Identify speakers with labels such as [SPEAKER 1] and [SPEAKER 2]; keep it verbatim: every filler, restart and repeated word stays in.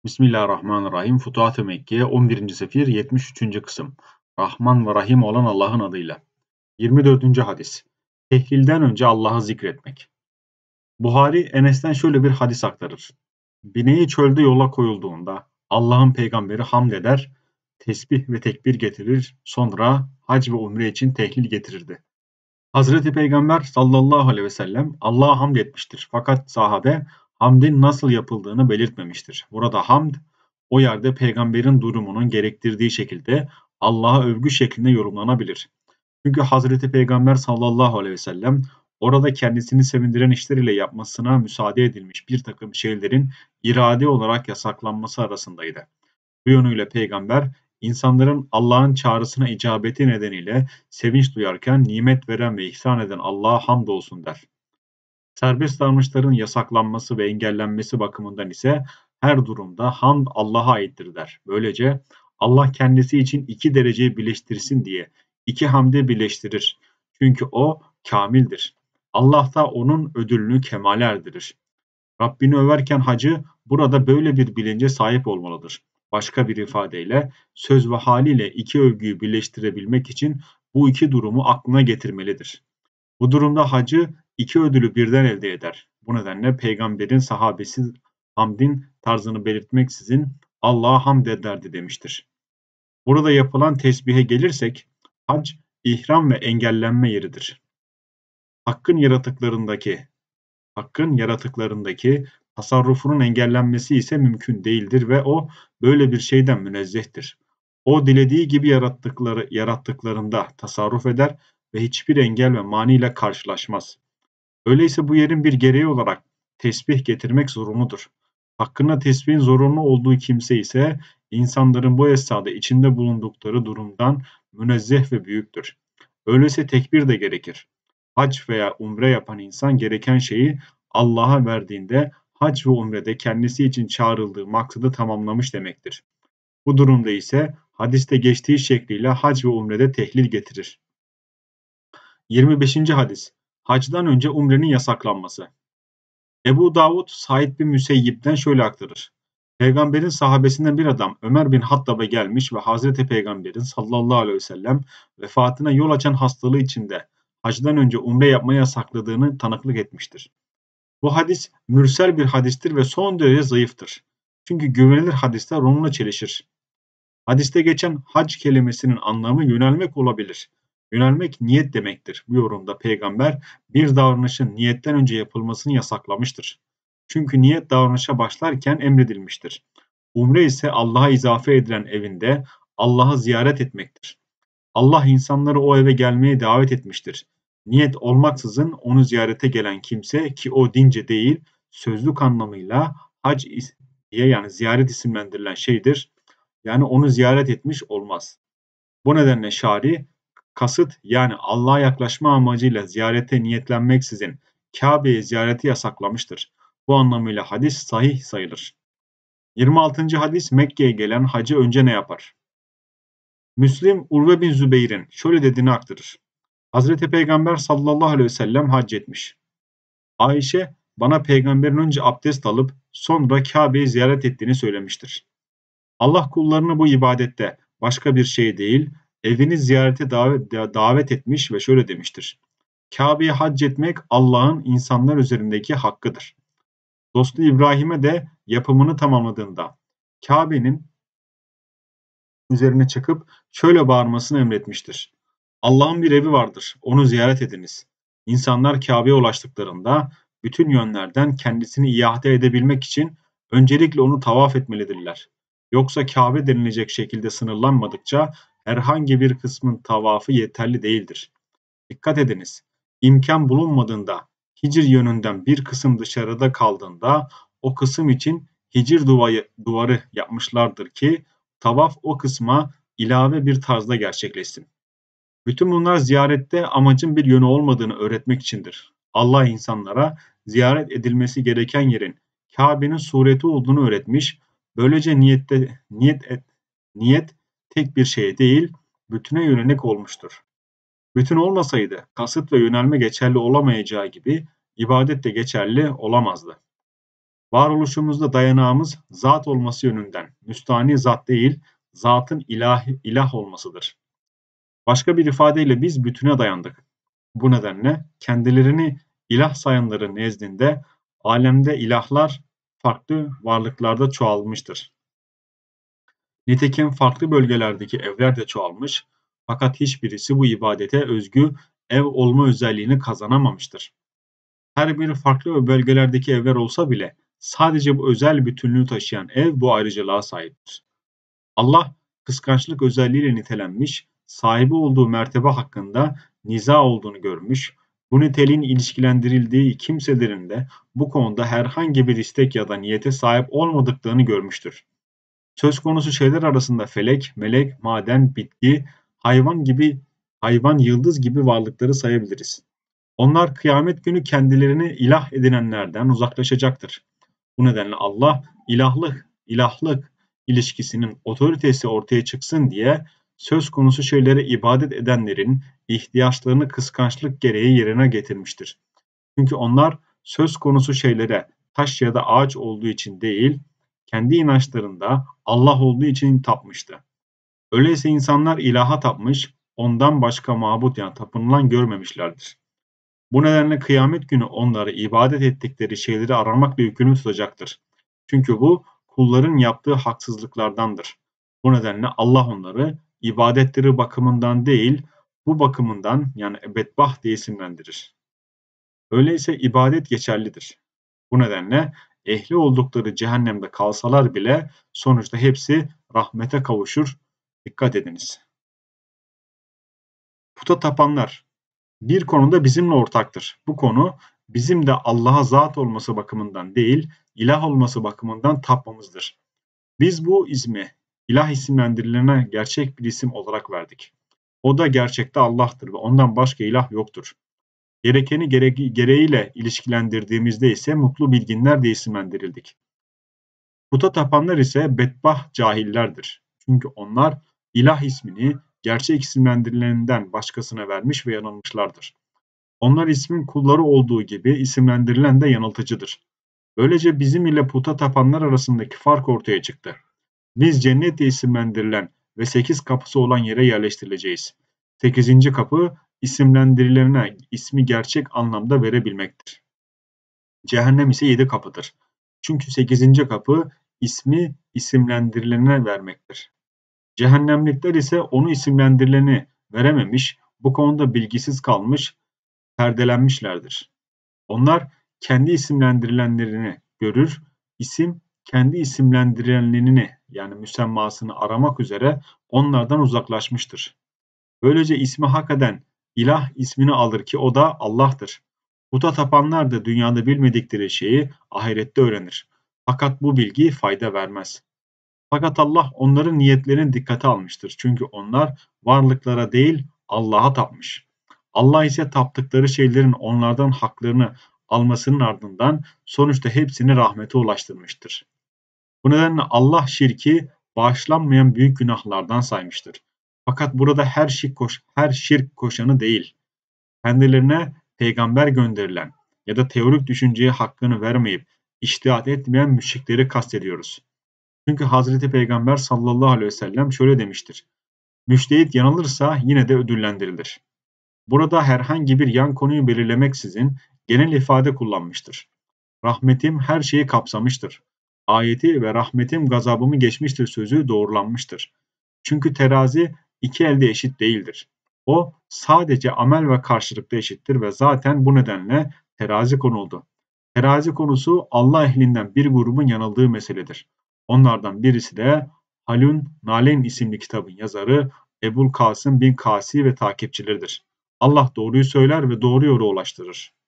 [SPEAKER 1] Bismillahirrahmanirrahim. Futuhat-ı Mekke'ye on birinci sefir yetmiş üçüncü kısım. Rahman ve Rahim olan Allah'ın adıyla. yirmi dördüncü hadis. Tehlilden önce Allah'ı zikretmek. Buhari Enes'ten şöyle bir hadis aktarır. Bineği çölde yola koyulduğunda Allah'ın peygamberi hamd eder, tesbih ve tekbir getirir, sonra hac ve umre için tehlil getirirdi. Hazreti Peygamber sallallahu aleyhi ve sellem Allah'a hamd etmiştir. Fakat sahabe hamdin nasıl yapıldığını belirtmemiştir. Burada hamd o yerde peygamberin durumunun gerektirdiği şekilde Allah'a övgü şeklinde yorumlanabilir. Çünkü Hazreti Peygamber sallallahu aleyhi ve sellem orada kendisini sevindiren işler ile yapmasına müsaade edilmiş bir takım şeylerin irade olarak yasaklanması arasındaydı. Bu yönüyle peygamber insanların Allah'ın çağrısına icabeti nedeniyle sevinç duyarken nimet veren ve ihsan eden Allah'a hamdolsun der. Serbest davranışların yasaklanması ve engellenmesi bakımından ise her durumda hamd Allah'a aittir der. Böylece Allah kendisi için iki dereceyi birleştirsin diye iki hamdi birleştirir. Çünkü o kamildir. Allah da onun ödülünü kemale erdirir. Rabbini överken hacı burada böyle bir bilince sahip olmalıdır. Başka bir ifadeyle söz ve haliyle iki övgüyü birleştirebilmek için bu iki durumu aklına getirmelidir. Bu durumda hacı iki ödülü birden elde eder. Bu nedenle peygamberin sahabesi hamdin tarzını belirtmeksizin Allah'a hamd ederdi demiştir. Burada yapılan tesbihe gelirsek hac ihram ve engellenme yeridir. Hakkın yaratıklarındaki Hakkın yaratıklarındaki tasarrufunun engellenmesi ise mümkün değildir ve o böyle bir şeyden münezzehtir. O dilediği gibi yarattıkları yarattıklarında tasarruf eder ve hiçbir engel ve maniyle karşılaşmaz. Öyleyse bu yerin bir gereği olarak tesbih getirmek zorunludur. Hakkında tesbihin zorunlu olduğu kimse ise insanların bu esnada içinde bulundukları durumdan münezzeh ve büyüktür. Öyleyse tekbir de gerekir. Hac veya umre yapan insan gereken şeyi Allah'a verdiğinde hac ve umrede kendisi için çağrıldığı maksadı tamamlamış demektir. Bu durumda ise hadiste geçtiği şekliyle hac ve umrede tehlil getirir. yirmi beşinci hadis. Hacdan önce umrenin yasaklanması. Ebu Davud Said bin Müseyyib'den şöyle aktarır. Peygamberin sahabesinden bir adam Ömer bin Hattab'a gelmiş ve Hazreti Peygamber'in sallallahu aleyhi ve sellem vefatına yol açan hastalığı içinde hacdan önce umre yapmayı yasakladığını tanıklık etmiştir. Bu hadis mürsel bir hadistir ve son derece zayıftır. Çünkü güvenilir hadisler onunla çelişir. Hadiste geçen hac kelimesinin anlamı yönelmek olabilir. Yönelmek niyet demektir. Bu yorumda peygamber bir davranışın niyetten önce yapılmasını yasaklamıştır. Çünkü niyet davranışa başlarken emredilmiştir. Umre ise Allah'a izafe edilen evinde Allah'ı ziyaret etmektir. Allah insanları o eve gelmeye davet etmiştir. Niyet olmaksızın onu ziyarete gelen kimse ki o dince değil, sözlük anlamıyla hac diye yani ziyaret isimlendirilen şeydir. Yani onu ziyaret etmiş olmaz. Bu nedenle şari kasıt yani Allah'a yaklaşma amacıyla ziyarete niyetlenmeksizin Kabe'yi ziyareti yasaklamıştır. Bu anlamıyla hadis sahih sayılır. yirmi altıncı hadis Mekke'ye gelen hacı önce ne yapar? Müslim Urve bin Zübeyir'in şöyle dediğini aktarır. Hazreti Peygamber sallallahu aleyhi ve sellem hac etmiş. Ayşe bana peygamberin önce abdest alıp sonra Kabe'yi ziyaret ettiğini söylemiştir. Allah kullarını bu ibadette başka bir şey değil, evini ziyarete davet, davet etmiş ve şöyle demiştir. Kabe'ye hac etmek Allah'ın insanlar üzerindeki hakkıdır. Dostu İbrahim'e de yapımını tamamladığında Kabe'nin üzerine çıkıp şöyle bağırmasını emretmiştir. Allah'ın bir evi vardır, onu ziyaret ediniz. İnsanlar Kabe'ye ulaştıklarında bütün yönlerden kendisini iade edebilmek için öncelikle onu tavaf etmelidirler. Yoksa Kabe denilecek şekilde sınırlanmadıkça herhangi bir kısmın tavafı yeterli değildir. Dikkat ediniz, imkan bulunmadığında Hicr yönünden bir kısım dışarıda kaldığında o kısım için Hicr duvarı, duvarı yapmışlardır ki tavaf o kısma ilave bir tarzda gerçekleşsin. Bütün bunlar ziyarette amacın bir yönü olmadığını öğretmek içindir. Allah insanlara ziyaret edilmesi gereken yerin Kabe'nin sureti olduğunu öğretmiş. Böylece niyette niyet et, niyet tek bir şeye değil, bütüne yönelik olmuştur. Bütün olmasaydı kasıt ve yönelme geçerli olamayacağı gibi ibadet de geçerli olamazdı. Varoluşumuzda dayanağımız zat olması yönünden, müstani zat değil, zatın ilah, ilah olmasıdır. Başka bir ifadeyle biz bütüne dayandık. Bu nedenle kendilerini ilah sayanların nezdinde alemde ilahlar farklı varlıklarda çoğalmıştır. Nitekim farklı bölgelerdeki evler de çoğalmış, fakat hiçbirisi bu ibadete özgü ev olma özelliğini kazanamamıştır. Her biri farklı bölgelerdeki evler olsa bile sadece bu özel bütünlüğü taşıyan ev bu ayrıcalığa sahiptir. Allah kıskançlık özelliğiyle nitelenmiş, sahibi olduğu mertebe hakkında niza olduğunu görmüş, bu niteliğin ilişkilendirildiği kimselerin de bu konuda herhangi bir istek ya da niyete sahip olmadıklarını görmüştür. Söz konusu şeyler arasında felek, melek, maden, bitki, hayvan gibi hayvan, yıldız gibi varlıkları sayabiliriz. Onlar kıyamet günü kendilerini ilah edinenlerden uzaklaşacaktır. Bu nedenle Allah ilahlık, ilahlık ilişkisinin otoritesi ortaya çıksın diye söz konusu şeylere ibadet edenlerin ihtiyaçlarını kıskançlık gereği yerine getirmiştir. Çünkü onlar söz konusu şeylere taş ya da ağaç olduğu için değil, kendi inançlarında Allah olduğu için tapmıştı. Öyleyse insanlar ilaha tapmış, ondan başka mabut yani tapınılan görmemişlerdir. Bu nedenle kıyamet günü onları ibadet ettikleri şeyleri aramakla yükümlü tutacaktır. Çünkü bu kulların yaptığı haksızlıklardandır. Bu nedenle Allah onları ibadetleri bakımından değil, bu bakımından yani bedbaht diye isimlendirir. Öyleyse ibadet geçerlidir. Bu nedenle ehli oldukları cehennemde kalsalar bile sonuçta hepsi rahmete kavuşur. Dikkat ediniz. Puta tapanlar bir konuda bizimle ortaktır. Bu konu bizim de Allah'a zat olması bakımından değil, ilah olması bakımından tapmamızdır. Biz bu ismi ilah isimlendirilerine gerçek bir isim olarak verdik. O da gerçekte Allah'tır ve ondan başka ilah yoktur. Gerekeni gere gereğiyle ilişkilendirdiğimizde ise mutlu bilginler diye isimlendirildik. Puta tapanlar ise bedbaht cahillerdir. Çünkü onlar ilah ismini gerçek isimlendirileninden başkasına vermiş ve yanılmışlardır. Onlar ismin kulları olduğu gibi isimlendirilen de yanıltıcıdır. Böylece bizim ile puta tapanlar arasındaki fark ortaya çıktı. Biz cennet diye isimlendirilen ve sekiz kapısı olan yere yerleştirileceğiz. Sekizinci kapı isimlendirilerine ismi gerçek anlamda verebilmektir. Cehennem ise yedi kapıdır. Çünkü sekizinci kapı ismi isimlendirilene vermektir. Cehennemlikler ise onu isimlendirileni verememiş, bu konuda bilgisiz kalmış, perdelenmişlerdir. Onlar kendi isimlendirilenlerini görür, isim kendi isimlendirilenlerini yani müsemmasını aramak üzere onlardan uzaklaşmıştır. Böylece ismi hak eden ilah ismini alır ki o da Allah'tır. Puta tapanlar da dünyada bilmedikleri şeyi ahirette öğrenir. Fakat bu bilgi fayda vermez. Fakat Allah onların niyetlerini dikkate almıştır. Çünkü onlar varlıklara değil Allah'a tapmış. Allah ise taptıkları şeylerin onlardan haklarını almasının ardından sonuçta hepsini rahmete ulaştırmıştır. Bu nedenle Allah şirki bağışlanmayan büyük günahlardan saymıştır. Fakat burada her şirk, koş, her şirk koşanı değil, kendilerine peygamber gönderilen ya da teorik düşünceye hakkını vermeyip içtihat etmeyen müşrikleri kastediyoruz. Çünkü Hazreti Peygamber sallallahu aleyhi ve sellem şöyle demiştir. Müştehit yanılırsa yine de ödüllendirilir. Burada herhangi bir yan konuyu belirlemeksizin genel ifade kullanmıştır. Rahmetim her şeyi kapsamıştır. Ayeti ve rahmetim gazabımı geçmiştir sözü doğrulanmıştır. Çünkü terazi iki elde eşit değildir. O sadece amel ve karşılıkta eşittir ve zaten bu nedenle terazi konuldu. Terazi konusu Allah ehlinden bir grubun yanıldığı meseledir. Onlardan birisi de Halun Naleyn isimli kitabın yazarı Ebul Kasım bin Kasi ve takipçileridir. Allah doğruyu söyler ve doğru yola ulaştırır.